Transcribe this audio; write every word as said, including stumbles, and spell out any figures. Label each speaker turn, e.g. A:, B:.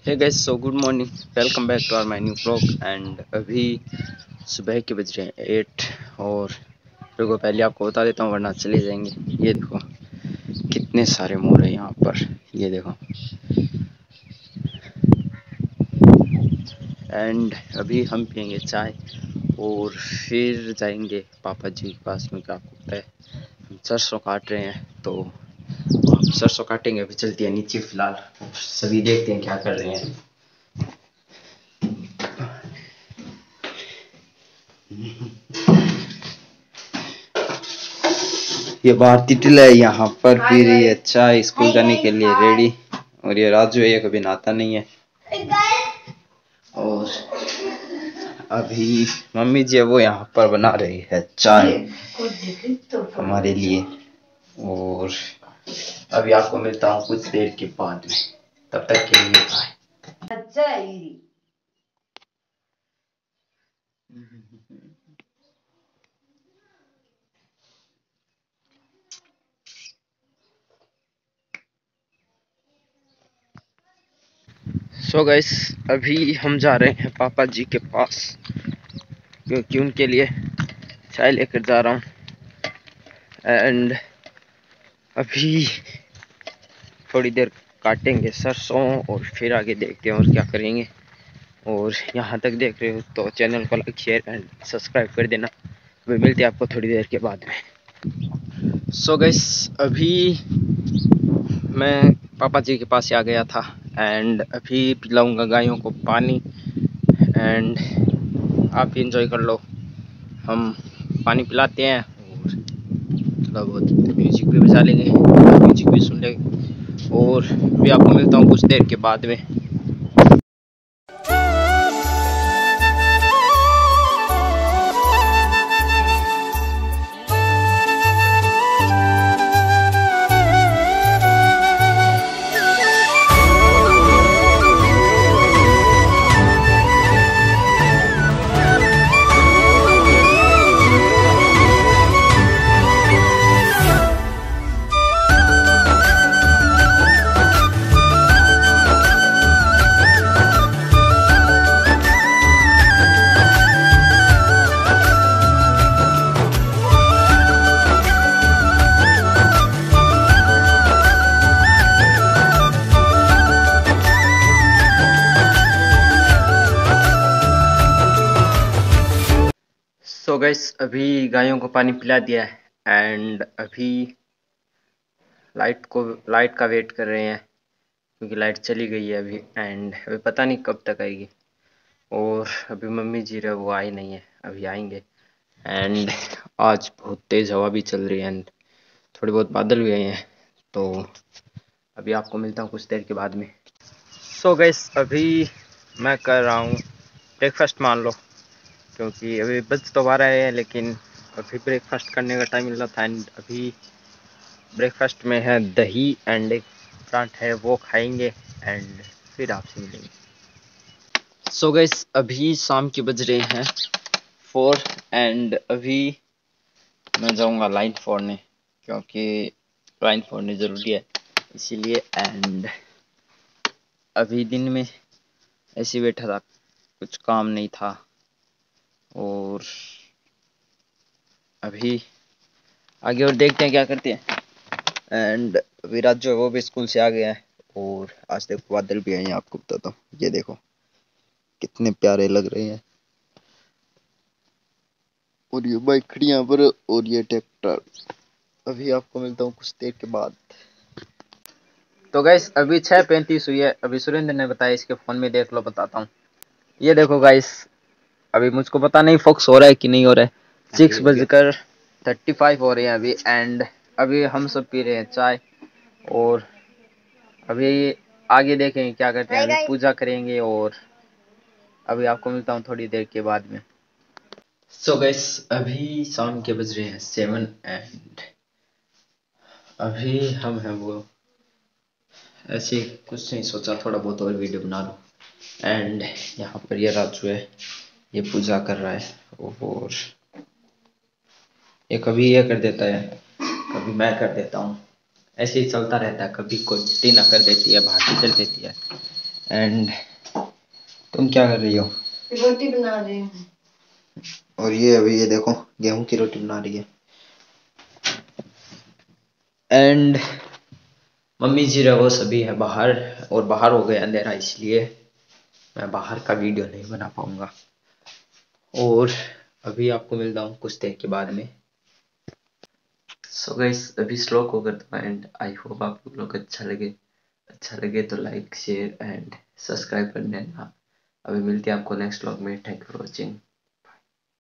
A: Hey guys, so good morning, welcome back to our my new vlog. And अभी सुबह के बज रहे हैं एट। और रुको, पहले आपको बता देता हूँ वरना चले जाएंगे। ये देखो कितने सारे मोर हैं यहाँ पर, ये देखो। एंड अभी हम पियेंगे चाय और फिर जाएंगे पापा जी के पास, में क्या आपको पता है हम सरसों काट रहे हैं, तो हम सरसों काटेंगे। अभी चलती है नीचे, फिलहाल सभी देखते हैं क्या कर रहे हैं। ये भारती टिल है, यहाँ पर पी रही है चाय, स्कूल जाने के लिए रेडी। और ये राजू है, ये कभी नहाता नहीं है। और अभी मम्मी जी है वो यहाँ पर बना रही है चाय हमारे लिए। और अभी आपको मिलता हूँ कुछ देर के बाद में, तब तक के लिए बाय। सो गाइस, अभी हम जा रहे हैं पापा जी के पास, क्योंकि उनके लिए चाय लेकर जा रहा हूँ। एंड अभी थोड़ी देर काटेंगे सरसों और फिर आगे देखते हैं और क्या करेंगे। और यहाँ तक देख रहे हो तो चैनल को लाइक, शेयर एंड सब्सक्राइब कर देना। वे मिलते हैं आपको थोड़ी देर के बाद में। सो गाइस, अभी मैं पापा जी के पास आ गया था एंड अभी पिलाऊंगा गायों को पानी। एंड आप भी इंजॉय कर लो, हम पानी पिलाते हैं और थोड़ा बहुत म्यूजिक भी बजा लेंगे, म्यूजिक भी सुन लेंगे। और भी आपको मिलता हूँ कुछ देर के बाद में। सो गाइस, अभी गायों को पानी पिला दिया है एंड अभी लाइट को लाइट का वेट कर रहे हैं, क्योंकि लाइट चली गई है अभी। एंड अभी पता नहीं कब तक आएगी। और अभी मम्मी जी रहे वो आई नहीं है, अभी आएंगे। एंड आज बहुत तेज़ हवा भी चल रही है एंड थोड़े बहुत बादल भी आए हैं, तो अभी आपको मिलता हूँ कुछ देर के बाद में। सो गाइस, अभी मैं कर रहा हूँ ब्रेकफास्ट मान लो, क्योंकि अभी बज तो बारह है लेकिन अभी ब्रेकफास्ट करने का टाइम मिल रहा था। एंड अभी ब्रेकफास्ट में है दही एंड एक परांठ है, वो खाएंगे एंड फिर आपसे मिलेंगे। सो गाइस, अभी शाम के बज रहे हैं फोर एंड अभी मैं जाऊंगा लाइन फोड़ने, क्योंकि लाइन फोड़नी ज़रूरी है इसीलिए। एंड अभी दिन में ऐसे बैठा था, कुछ काम नहीं था। और अभी आगे और देखते हैं क्या करते हैं। एंड विराज जो है वो भी स्कूल से आ गया है। और आज देखो बादल भी आए हैं, आपको बताता हूँ, ये देखो कितने प्यारे लग रहे हैं। और ये बाइक खड़ी यहाँ पर और ये ट्रैक्टर। अभी आपको मिलता हूँ कुछ देर के बाद। तो गाइस, अभी छः पैंतीस हुई है। अभी सुरेंद्र ने बताया, इसके फ़ोन में देख लो, बताता हूँ। ये देखो गाइस, अभी मुझको पता नहीं फोकस हो रहा है कि नहीं हो रहा है। सिक्स बजकर थर्टी फाइव हो रहे हैं अभी। एंड अभी हम सब पी रहे हैं चाय और अभी आगे देखेंगे क्या करते हैं। अभी पूजा करेंगे और अभी आपको मिलता हूँ थोड़ी देर के बाद में। सो गाइस, अभी शाम के बज रहे हैं सेवन एंड अभी हम हैं वो ऐसे कुछ नहीं सोचा, थोड़ा बहुत और वीडियो बना लो। एंड यहाँ पर ये राजू है, ये पूजा कर रहा है। और ये कभी ये कर देता है, कभी मैं कर देता हूँ, ऐसे ही चलता रहता है। कभी कोई टीना कर देती है, भाटी चल देती है। एंड तुम क्या कर रही हो?
B: रोटी बना रही हूँ।
A: और ये अभी ये देखो गेहूं की रोटी बना रही है। एंड मम्मी जी रहो सभी है बाहर, और बाहर हो गया अंधेरा, इसलिए मैं बाहर का वीडियो नहीं बना पाऊंगा। और अभी आपको मिलता हूँ कुछ देर के बाद में। सो गाइस अभी स्लो को करता हूँ एंड आई होप आप लोग अच्छा लगे। अच्छा लगे तो लाइक शेयर एंड सब्सक्राइब कर देना। अभी मिलते हैं आपको नेक्स्ट व्लॉग में। Thank you for watching.